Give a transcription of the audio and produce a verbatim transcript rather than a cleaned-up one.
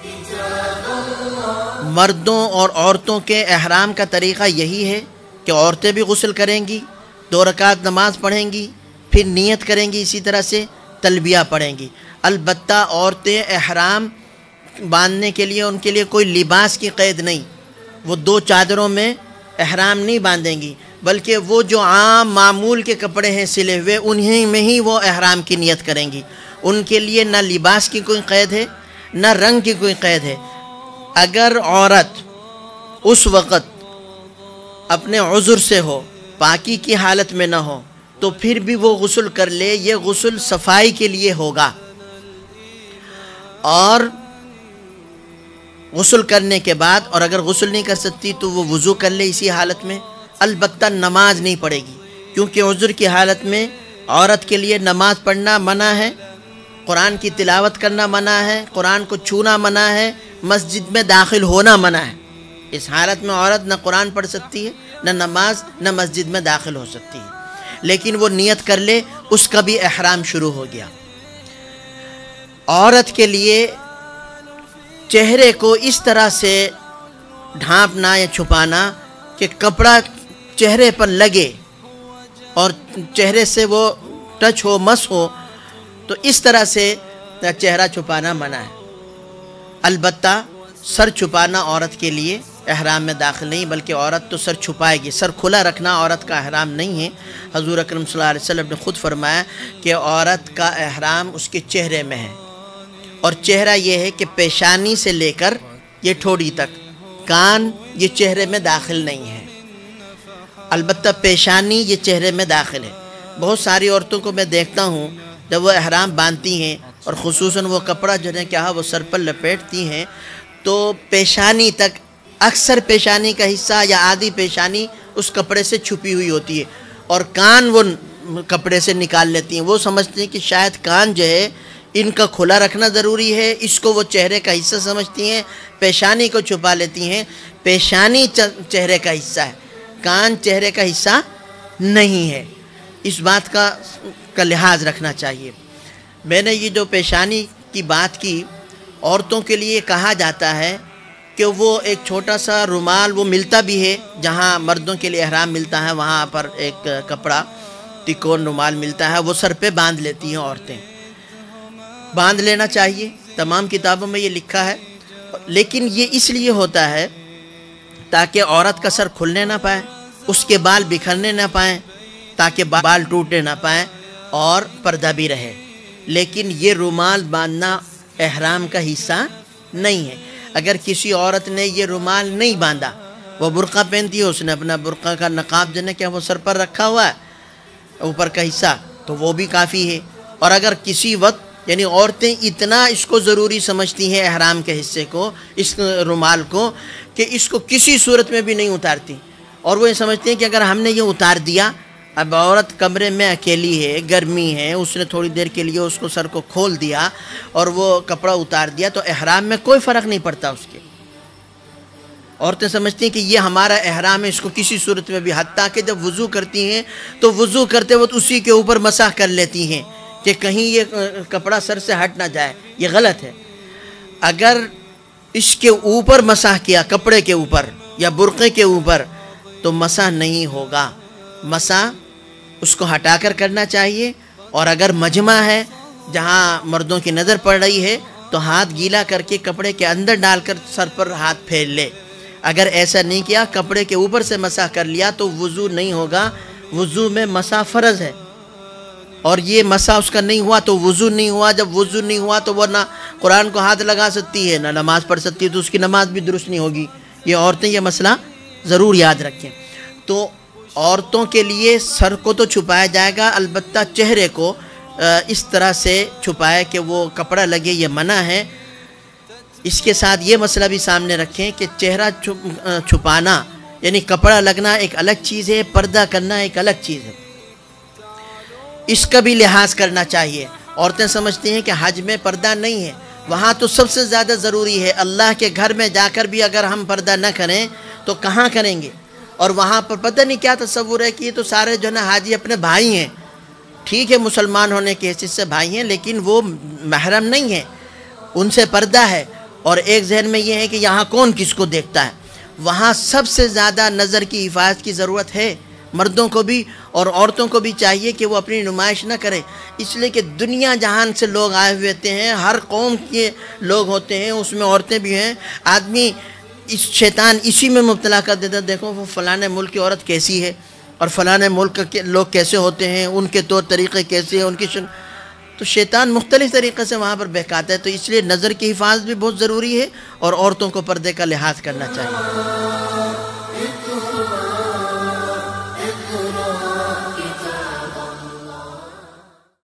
مردوں اور عورتوں کے احرام کا طریقہ یہی ہے کہ عورتیں بھی غسل کریں گی، دو رکعت نماز پڑھیں گی، پھر نیت کریں گی، اسی طرح سے تلبیہ پڑھیں گی۔ البتہ عورتیں احرام باندھنے کے لیے ان کے لیے کوئی لباس کی قید نہیں، وہ دو چادروں میں احرام نہیں باندھیں گی، بلکہ وہ جو عام معمول کے کپڑے ہیں سلے ہوئے انہیں میں ہی وہ احرام کی نیت کریں گی۔ ان کے لیے نہ لباس کی کوئی قید ہے نہ رنگ کی کوئی قید ہے۔ اگر عورت اس وقت اپنے عذر سے ہو، پاکی کی حالت میں نہ ہو، تو پھر بھی وہ غسل کر لے، یہ غسل صفائی کے لیے ہوگا۔ اور غسل کرنے کے بعد، اور اگر غسل نہیں کر سکتی تو وہ وضو کر لے اسی حالت میں، البتہ نماز نہیں پڑھے گی، کیونکہ عذر کی حالت میں عورت کے لیے نماز پڑھنا منع ہے، قرآن کی تلاوت کرنا منع ہے، قرآن کو چھونا منع ہے، مسجد میں داخل ہونا منع ہے۔ اس حالت میں عورت نہ قرآن پڑھ سکتی ہے، نہ نماز، نہ مسجد میں داخل ہو سکتی ہے۔ لیکن وہ نیت کر لے، اس کا بھی احرام شروع ہو گیا۔ عورت کے لیے چہرے کو اس طرح سے ڈھانپنا یا چھپانا کہ کپڑا چہرے پر لگے اور چہرے سے وہ ٹچ ہو، مس ہو، تو اس طرح سے چہرہ چھپانا منع ہے۔ البتہ سر چھپانا عورت کے لیے احرام میں داخل نہیں، بلکہ عورت تو سر چھپائے گی۔ سر کھلا رکھنا عورت کا احرام نہیں ہے۔ حضور اکرم صلی اللہ علیہ وسلم نے خود فرمایا کہ عورت کا احرام اس کے چہرے میں ہے، اور چہرہ یہ ہے کہ پیشانی سے لے کر یہ ٹھوڑی تک، کان یہ چہرے میں داخل نہیں ہے، البتہ پیشانی یہ چہرے میں داخل ہے۔ بہت ساری عورتوں کو میں دیکھتا ہوں جب وہ احرام باندھتی ہیں اور خصوصاً وہ کپڑا جو ہے کیا وہ سر پر لپیٹتی ہیں، تو پیشانی تک، اکثر پیشانی کا حصہ یا آدھی پیشانی اس کپڑے سے چھپی ہوئی ہوتی ہے، اور کان وہ کپڑے سے نکال لیتی ہیں۔ وہ سمجھتی ہیں کہ شاید کان جو ہے ان کا کھلا رکھنا ضروری ہے، اس کو وہ چہرے کا حصہ سمجھتی ہیں، پیشانی کو چھپا لیتی ہیں۔ پیشانی چہرے کا حصہ ہے، کان چہرے کا حصہ نہیں ہے۔ اس بات کا کا لحاظ رکھنا چاہیے۔ میں نے یہ جو پیشانی کی بات کی، عورتوں کے لیے کہا جاتا ہے کہ وہ ایک چھوٹا سا رومال وہ ملتا بھی ہے، جہاں مردوں کے لیے احرام ملتا ہے وہاں پر ایک کپڑا تکون رومال ملتا ہے، وہ سر پہ باندھ لیتی ہیں عورتیں۔ باندھ لینا چاہیے، تمام کتابوں میں یہ لکھا ہے، لیکن یہ اس لیے ہوتا ہے تاکہ عورت کا سر کھلنے نہ پائے، اس کے بال بکھرنے نہ پائیں، تاکہ بال ٹوٹنے نہ پائیں اور پردہ بھی رہے۔ لیکن یہ رومال باندھنا احرام کا حصہ نہیں ہے۔ اگر کسی عورت نے یہ رومال نہیں باندھا، وہ برقع پہنتی ہے، اس نے اپنا برقع کا نقاب جو ہے کیا وہ سر پر رکھا ہوا ہے اوپر کا حصہ، تو وہ بھی کافی ہے۔ اور اگر کسی وقت یعنی عورتیں اتنا اس کو ضروری سمجھتی ہیں احرام کے حصے کو، اس رومال کو، کہ اس کو کسی صورت میں بھی نہیں اتارتی، اور وہ یہ سمجھتی ہیں کہ اگر ہم نے یہ اتار دیا، اب عورت کمرے میں اکیلی ہے، گرمی ہے، اس نے تھوڑی دیر کے لیے اس کو سر کو کھول دیا اور وہ کپڑا اتار دیا، تو احرام میں کوئی فرق نہیں پڑتا اس کے۔ عورتیں سمجھتی ہیں کہ یہ ہمارا احرام ہے، اس کو کسی صورت میں بھی، حتیٰ کہ جب وضو کرتی ہیں تو وضو کرتے وقت اسی کے اوپر مسح کر لیتی ہیں کہ کہیں یہ کپڑا سر سے ہٹ نہ جائے۔ یہ غلط ہے۔ اگر اس کے اوپر مسح کیا، کپڑے کے اوپر یا برقعے کے اوپر، تو مسح نہیں ہوگا۔ مسح اس کو ہٹا کر کرنا چاہیے، اور اگر مجمع ہے جہاں مردوں کی نظر پڑ رہی ہے تو ہاتھ گیلا کر کے کپڑے کے اندر ڈال کر سر پر ہاتھ پھیر لے۔ اگر ایسا نہیں کیا، کپڑے کے اوپر سے مسح کر لیا، تو وضو نہیں ہوگا۔ وضو میں مسح فرض ہے، اور یہ مسح اس کا نہیں ہوا تو وضو نہیں ہوا۔ جب وضو نہیں ہوا تو وہ نہ قرآن کو ہاتھ لگا سکتی ہے، نہ نماز پڑھ سکتی ہے، تو اس کی نماز بھی درست نہیں ہوگی۔ یہ عورتیں یہ مسئلہ ضرور یاد رکھیں۔ تو عورتوں کے لیے سر کو تو چھپایا جائے گا، البتہ چہرے کو اس طرح سے چھپائے کہ وہ کپڑا لگے، یہ منع ہے۔ اس کے ساتھ یہ مسئلہ بھی سامنے رکھیں کہ چہرہ چھپانا یعنی کپڑا لگنا ایک الگ چیز ہے، پردہ کرنا ایک الگ چیز ہے، اس کا بھی لحاظ کرنا چاہیے۔ عورتیں سمجھتی ہیں کہ حج میں پردہ نہیں ہے، وہاں تو سب سے زیادہ ضروری ہے۔ اللہ کے گھر میں جا کر بھی اگر ہم پردہ نہ کریں تو کہاں کریں گے؟ اور وہاں پر پتہ نہیں کیا تصور ہے کہ یہ تو سارے جو ہے نا حاجی اپنے بھائی ہیں۔ ٹھیک ہے، مسلمان ہونے کے حیثیت سے بھائی ہیں، لیکن وہ محرم نہیں ہیں، ان سے پردہ ہے۔ اور ایک ذہن میں یہ ہے کہ یہاں کون کس کو دیکھتا ہے. وہاں سب سے زیادہ نظر کی حفاظت کی ضرورت ہے. مردوں کو بھی اور عورتوں کو بھی چاہیے کہ وہ اپنی نمائش نہ کریں، اس لیے کہ دنیا جہان سے لوگ آئے ہوئے ہوتے ہیں، ہر قوم کے لوگ ہوتے ہیں، اس میں عورتیں بھی ہیں. آدمی اس شیطان اسی میں مبتلا کر دیتا، دیکھو وہ فلانے ملک کی عورت کیسی ہے اور فلانے ملک کے لوگ کیسے ہوتے ہیں، ان کے طور طریقے کیسے ہیں، ان کی شن... تو شیطان مختلف طریقے سے وہاں پر بہکاتا ہے. تو اس لیے نظر کی حفاظت بھی بہت ضروری ہے اور عورتوں کو پردے کا لحاظ کرنا چاہیے.